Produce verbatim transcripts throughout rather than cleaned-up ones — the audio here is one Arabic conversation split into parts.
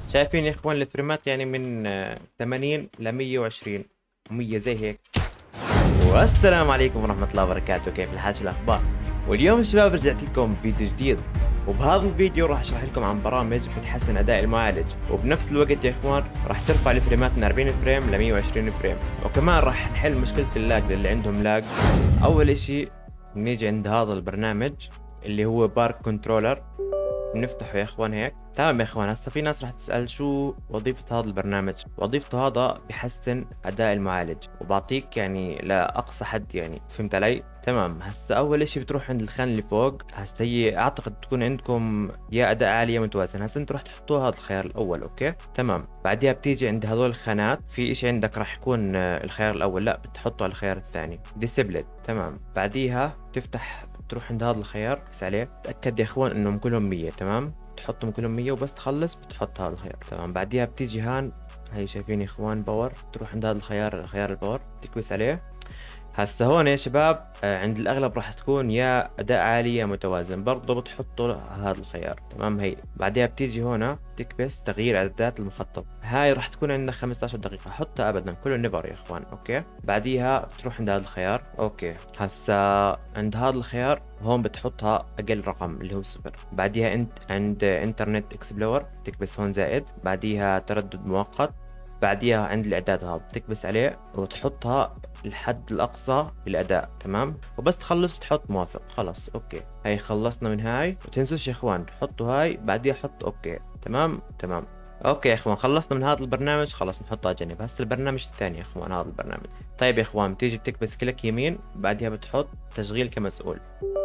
شايفين يا اخوان الفريمات يعني من آه، ثمانين ل مية وعشرين و100 زي هيك. والسلام عليكم ورحمة الله وبركاته، كيف الحال؟ شو الأخبار؟ واليوم شباب رجعت لكم بفيديو جديد، وبهذا الفيديو راح اشرح لكم عن برامج بتحسن اداء المعالج، وبنفس الوقت يا اخوان راح ترفع الفريمات من أربعين فريم ل مية وعشرين فريم، وكمان راح نحل مشكلة اللاج للي عندهم لاج. اول اشي بنيجي عند هذا البرنامج اللي هو بارك كنترولر، بنفتحه يا اخوان هيك. تمام يا اخوان، هسه في ناس راح تسأل شو وظيفة هذا البرنامج. وظيفته هذا بحسن اداء المعالج، وبعطيك يعني لاقصى حد، يعني فهمت علي؟ تمام. هسه اول اشي بتروح عند الخانة اللي فوق. هسه هي اعتقد تكون عندكم يا اداء عالي يا متوازن. هسه انتوا راح تحطوها هذا الخيار الاول، اوكي تمام. بعدها بتيجي عند هذول الخانات، في اشي عندك راح يكون آه، الخيار الاول، لا بتحطه على الخيار الثاني ديسبلد. تمام. بعديها تفتح تروح عند هذا الخيار بس عليه، تأكد يا اخوان انهم كلهم مية. تمام، تحطهم كلهم مية وبس تخلص بتحط هذا الخيار. تمام. بعديها بتيجي هان، هي شايفين يا اخوان باور، تروح عند هذا الخيار، خيار الباور، تكبس عليه. هسه هون يا شباب آه، عند الاغلب راح تكون يا اداء عالي يا متوازن، برضه بتحطوا هذا الخيار. تمام. هي بعدها بتيجي هنا تكبس تغيير اعدادات المخطط، هاي راح تكون عندنا خمسة عشر دقيقة، حطها ابدا كله نيفر يا اخوان، اوكي. بعديها بتروح عند هذا الخيار، اوكي. هسه عند هذا الخيار هون بتحطها اقل رقم اللي هو صفر. بعديها انت عند انترنت اكسبلور تكبس هون زائد، بعديها تردد مؤقت، بعديها عند الاعداد هذا تكبس عليه وتحطها الحد الاقصى للاداء. تمام، وبس تخلص بتحط موافق. خلص اوكي، هاي خلصنا من هاي. وتنسوش يا اخوان تحطوا هاي بعديها حط اوكي. تمام تمام. اوكي يا اخوان، خلصنا من هذا البرنامج، خلص نحطه على جنب. هسه البرنامج الثاني يا اخوان، هذا البرنامج. طيب يا اخوان، بتيجي بتكبس كليك يمين، بعدها بتحط تشغيل كمسؤول.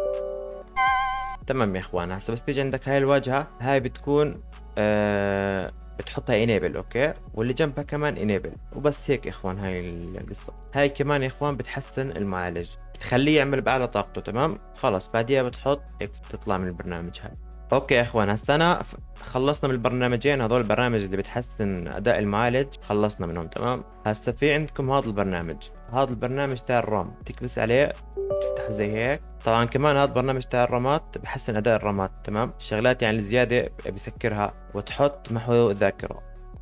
تمام يا اخوان. هسه بس تيجي عندك هاي الواجهة، هاي بتكون آه بتحطها انيبل، اوكي، واللي جنبها كمان انيبل، وبس هيك يا اخوان. هاي القصة. هاي كمان يا اخوان بتحسن المعالج، بتخليه يعمل بأعلى طاقته. تمام. خلص بعديها بتحط اكس تطلع من البرنامج هاي. اوكي يا اخوان، هسه انا ف- خلصنا من البرنامجين هذول، البرنامج اللي بتحسن اداء المعالج خلصنا منهم. تمام. هسه في عندكم هذا البرنامج، هذا البرنامج تاع الرام، تكبس عليه تفتحه زي هيك. طبعا كمان هذا البرنامج تاع الرامات بحسن اداء الرامات. تمام. الشغلات يعني الزياده بسكرها، وتحط محو ذاكره.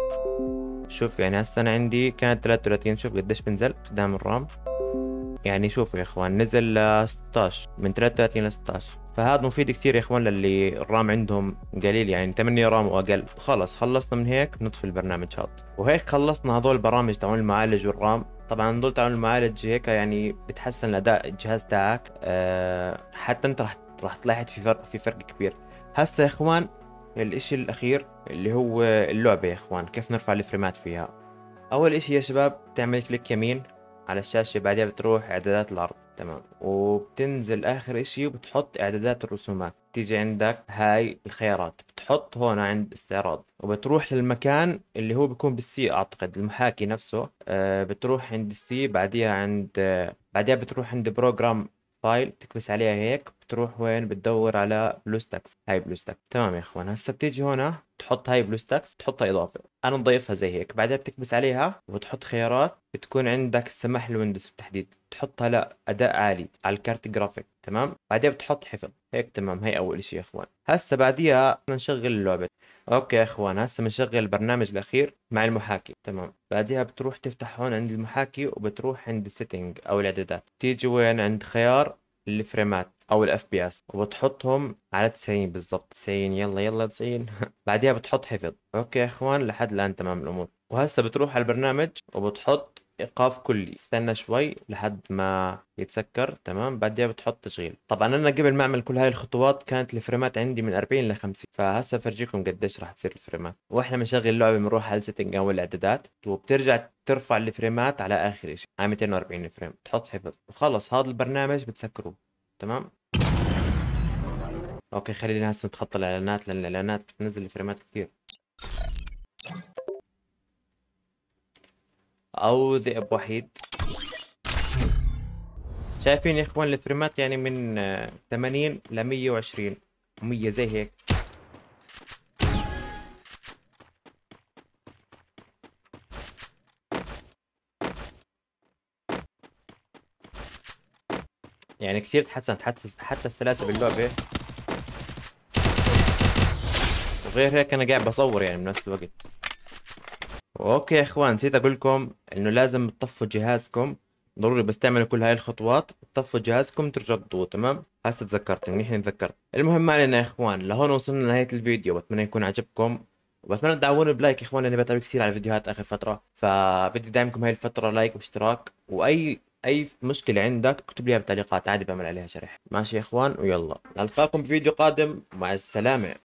شوف يعني هسه انا عندي كانت ثلاثة وثلاثين، شوف قديش بنزل قدام الرام. يعني شوفوا يا اخوان، نزل ل ستاشر، من ثلاثة وثلاثين ل ستاشر. فهذا مفيد كثير يا اخوان للي الرام عندهم قليل، يعني ثمانية رام واقل. خلص خلصنا من هيك، نطفي البرنامج هذا. وهيك خلصنا هذول البرامج تاعون المعالج والرام. طبعا هذول تاعون المعالج هيك يعني بتحسن الاداء الجهاز تاعك. أه حتى انت راح راح تلاحظ في فرق، في فرق كبير. هسه يا اخوان الاشي الاخير اللي هو اللعبة يا اخوان، كيف نرفع الفريمات فيها. اول اشي يا شباب تعمل كليك يمين على الشاشة، بعدها بتروح اعدادات العرض. تمام، وبتنزل اخر اشي وبتحط اعدادات الرسومات. تيجي عندك هاي الخيارات، بتحط هون عند استعراض، وبتروح للمكان اللي هو بيكون بالسي، اعتقد المحاكي نفسه. آه بتروح عند السي، بعديها عند آه بعدها بتروح عند بروجرام فايل، تكبس عليها هيك، بتروح وين بتدور على بلوستاكس. هاي بلوستاكس. تمام يا اخوان، هسه بتيجي هنا تحط هاي بلوستاكس، تحطها اضافه. انا نضيفها زي هيك، بعدها بتكبس عليها وبتحط خيارات. بتكون عندك السماح للويندوز بالتحديد، تحطها لا اداء عالي على الكارت جرافيك. تمام. بعدها بتحط حفظ هيك. تمام. هي اول شيء يا اخوان. هسه بعديها بدنا نشغل اللعبه. اوكي يا اخوان، هسه بنشغل البرنامج الاخير مع المحاكي. تمام. بعدها بتروح تفتح هون عند المحاكي، وبتروح عند السيتنج او الاعدادات، تيجي وين عند خيار الفريمات او الاف بي اس، وبتحطهم على تسعين بالضبط. تسعين، يلا يلا تسعين. بعدها بتحط حفظ. اوكي يا اخوان، لحد الان تمام الامور. وهسه بتروح على البرنامج وبتحط ايقاف كلي، استنى شوي لحد ما يتسكر. تمام. بعدها بتحط تشغيل. طبعا انا قبل ما اعمل كل هاي الخطوات كانت الفريمات عندي من أربعين ل خمسين، فهسه فرجيكم قديش راح تصير الفريمات. واحنا بنشغل اللعبه بنروح على السيتنج او الاعدادات، وبترجع ترفع الفريمات على اخر شيء على مئتين وأربعين فريم، تحط حفظ، وخلص هذا البرنامج بتسكره. تمام. اوكي، خلينا هسه نتخطى الاعلانات، لان الاعلانات بتنزل الفريمات كثير. او ذئب وحيد. شايفين يا اخوان الفريمات يعني من آه، ثمانين ل مية وعشرين و100 زي هيك. يعني كثير تحسن، تحسس حتى السلاسة باللعبة. وغير هيك انا قاعد بصور يعني بنفس الوقت. اوكي يا اخوان، نسيت اقول لكم انه لازم تطفوا جهازكم. ضروري بس تعملوا كل هاي الخطوات، تطفوا جهازكم ترجعوا تضووا. تمام، هسه تذكرت، منيح اني تذكرت. المهم ما علينا يا اخوان، لهون وصلنا لنهاية الفيديو. بتمنى يكون عجبكم، وبتمنى تدعموني بلايك يا اخوان، لاني بتعب كثير على الفيديوهات اخر فترة. فبدي دعمكم هاي الفترة، لايك واشتراك. واي اي مشكلة عندك اكتب لي إياها بالتعليقات، عادي بعمل عليها شرح. ماشي يا اخوان، ويلا نلقاكم بفيديو قادم. مع السلامة.